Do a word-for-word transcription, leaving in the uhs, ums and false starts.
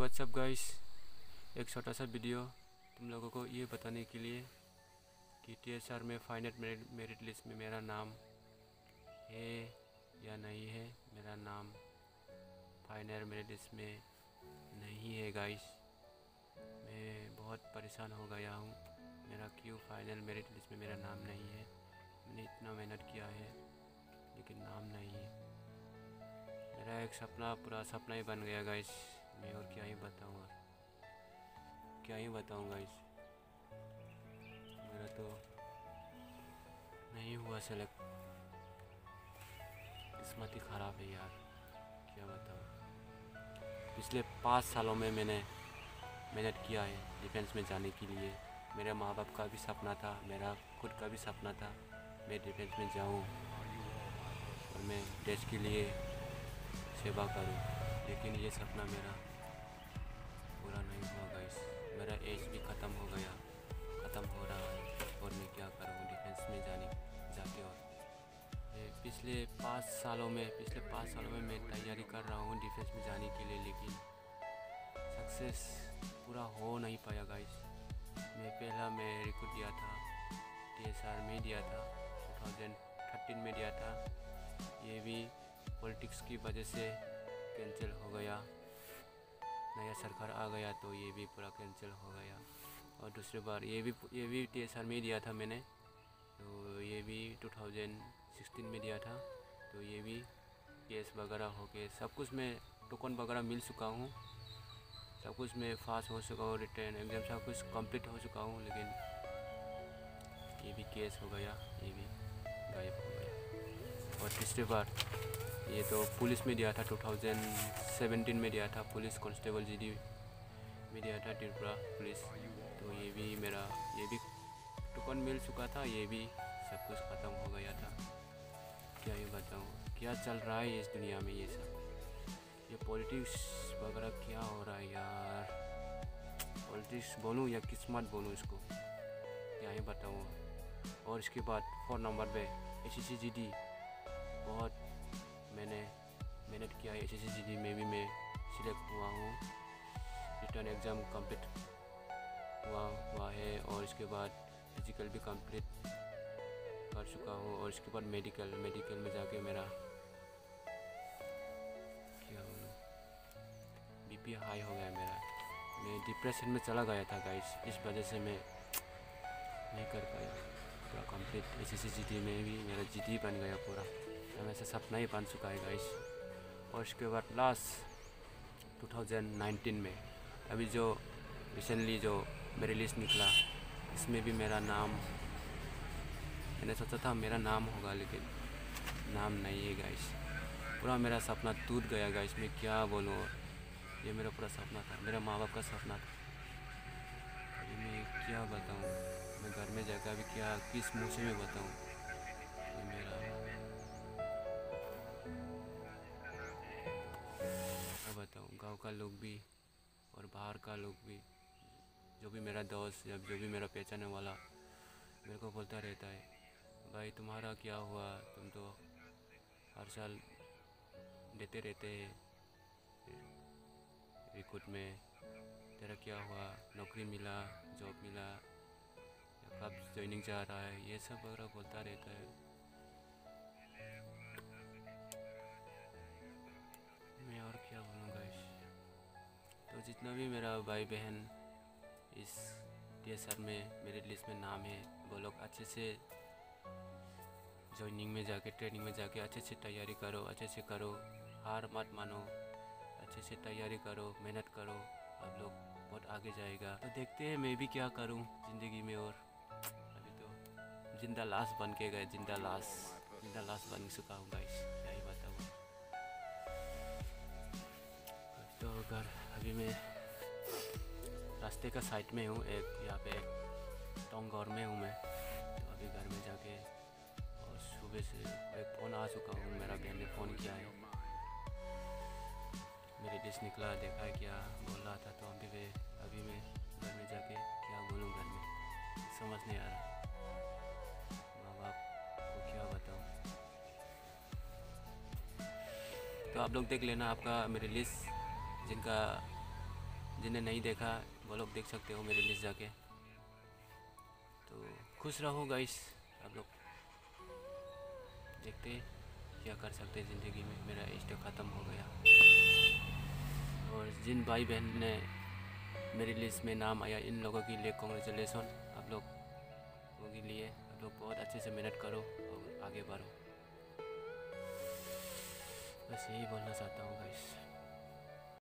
WhatsApp guys, एक छोटा सा वीडियो तुम लोगों को ये बताने के लिए कि टीएसआर में फाइनल मेरिट मेरिट लिस्ट में मेरा नाम है या नहीं है। मेरा नाम फाइनल मेरिट लिस्ट में नहीं है गाइस। मैं बहुत परेशान हो गया हूँ, मेरा क्यों फाइनल मेरिट लिस्ट में मेरा नाम नहीं है। मैंने इतना मेहनत किया है लेकिन नाम नहीं है। मेरा एक सपना पूरा सपना ही बन गया गाइस। मैं और क्या ही बताऊँ और क्या ही बताऊँ गाइस। मेरा तो नहीं हुआ सेलेक्ट, किस्मत ही ख़राब है यार, क्या बताऊँ। पिछले पाँच सालों में मैंने मेहनत किया है डिफेंस में जाने के लिए। मेरे माँ बाप का भी सपना था, मेरा खुद का भी सपना था मैं डिफेंस में जाऊँ और मैं देश के लिए सेवा करूँ, लेकिन ये सपना मेरा पूरा नहीं हुआ गाइस। मेरा एज भी ख़त्म हो गया, ख़त्म हो रहा है और मैं क्या करूँ डिफेंस में जाने जाके। और पिछले पाँच सालों में पिछले पाँच सालों में मैं तैयारी कर रहा हूँ डिफेंस में जाने के लिए, लेकिन सक्सेस पूरा हो नहीं पाया गाइस। मैं पहला मैं रिक्रूट दिया था, टीएसआर में दिया था, दो हज़ार तेरह में दिया था। ये भी पॉलिटिक्स की वजह से कैंसिल हो गया। नया सरकार आ गया तो ये भी पूरा कैंसिल हो गया। और दूसरी बार ये भी ये भी टीएसआर में दिया था मैंने, तो ये भी दो हज़ार सोलह में दिया था। तो ये भी केस वगैरह हो के सब कुछ मैं टोकन वगैरह मिल चुका हूँ, सब कुछ मैं पास हो चुका हूँ, रिटर्न एग्ज़ाम सब कुछ कंप्लीट हो चुका हूँ, लेकिन ये भी केस हो गया, ये भी गायब हो गया। और तीसरी बार ये तो पुलिस में दिया था, दो हज़ार सत्रह में दिया था, पुलिस कांस्टेबल जीडी में दिया था, त्रिपुरा पुलिस। तो ये भी मेरा ये भी टोकन मिल चुका था, ये भी सब कुछ ख़त्म हो गया था। क्या ये बताऊँ क्या चल रहा है इस दुनिया में, ये सब ये पॉलिटिक्स वगैरह क्या हो रहा है यार। पॉलिटिक्स बोलूँ या किस्मत बोलूँ, इसको क्या ही बताऊँ। और इसके बाद फोर नंबर पे एसएससी जीडी, बहुत मैंने मेहनत किया है। एसएससी जीडी में भी मैं सिलेक्ट हुआ हूँ, रिटर्न एग्ज़ाम कंप्लीट हुआ हुआ है। और इसके बाद फिजिकल भी कंप्लीट कर चुका हूँ। और इसके बाद मेडिकल मेडिकल में जाके मेरा क्या बोलूँ बीपी हाई हो गया मेरा। मैं डिप्रेशन में चला गया था गाइस, इस वजह से मैं नहीं कर पाया पूरा कंप्लीट। एसएससी जीडी में भी मेरा जीडी बन गया पूरा, वैसे सपना ही बन चुका है गाइस। और इसके बाद लास्ट दो हज़ार उन्नीस में अभी जो रिसेंटली जो मेरी लिस्ट निकला, इसमें भी मेरा नाम, मैंने सोचा था मेरा नाम होगा लेकिन नाम नहीं है गाइस। पूरा मेरा सपना टूट गया गाइस, मैं क्या बोलूँ। ये मेरा पूरा सपना था, मेरे माँ बाप का सपना था। अभी मैं क्या बताऊँ, मैं घर में जाकर अभी क्या किस मुँह से मैं बताऊँ। ये मेरा क्या बताऊँ, गाँव का लोग भी और बाहर का लोग भी, जो भी मेरा दोस्त या जो भी मेरा पहचानने वाला मेरे को बोलता रहता है, भाई तुम्हारा क्या हुआ, तुम तो हर साल देते रहते हैं रिक्रूट में, तेरा क्या हुआ, नौकरी मिला, जॉब मिला, या कब ज्वाइनिंग जा रहा है, ये सब वगैरह बोलता रहता है। मैं और क्या बोलूँ गाइस। तो जितना भी मेरा भाई बहन इस टीएसआर में मेरिट लिस्ट में नाम है, वो लोग अच्छे से ज्वाइनिंग में जाके ट्रेनिंग में जाके अच्छे से तैयारी करो, अच्छे से करो, हार मत मानो, अच्छे से तैयारी करो, मेहनत करो, आप लोग बहुत आगे जाएगा। तो देखते हैं मैं भी क्या करूं ज़िंदगी में। और अभी तो जिंदा लाश बन के गए, जिंदा लाश जिंदा लाश बन चुका हूँ गाइस, क्या ही बताऊँ। तो घर अभी मैं रास्ते का साइड में हूँ, एक यहाँ पे एक टोंगौर में हूँ मैं। तो अभी घर में जाके, और सुबह से एक फ़ोन आ चुका हूँ, मेरा बहन ने फ़ोन किया है, मेरी लिस्ट निकला, देखा है क्या बोल रहा था। तो अभी मैं अभी मैं घर में जाके क्या बोलूँ, घर में समझ नहीं आ रहा, माँ बाप को क्या बताऊँ। तो आप लोग देख लेना, आपका मेरी लिस्ट जिनका जिन्हें नहीं देखा वो लोग देख सकते हो मेरी लिस्ट जाके। तो खुश रहो गाइस आप लोग। देखते क्या कर सकते हैं ज़िंदगी में। मेरा स्टॉक ख़त्म हो गया, और जिन भाई बहन ने मेरी लिस्ट में नाम आया इन लोगों के लिए कॉन्ग्रेचुलेसन। आप लोगों के लिए आप लोग बहुत अच्छे से मेहनत करो और आगे बढ़ो, बस यही बोलना चाहता हूँ गाइस।